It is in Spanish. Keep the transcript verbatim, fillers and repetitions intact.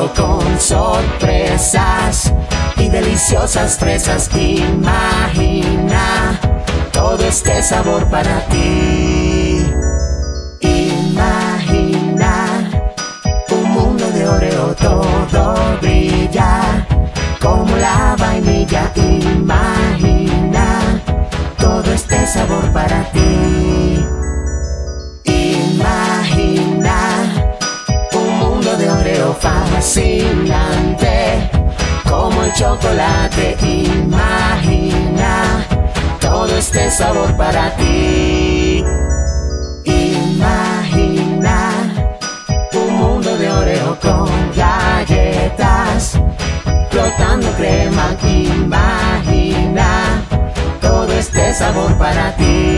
Oreo con sorpresas y deliciosas fresas. Imagina todo este sabor para ti. Imagina un mundo de Oreo, todo brilla como la vainilla. Imagina todo este sabor para ti. Imagina un mundo de Oreo fascinante como el chocolate. Imagina todo este sabor para ti. Imagina un mundo de Oreo con galletas flotando crema. Imagina todo este sabor para ti.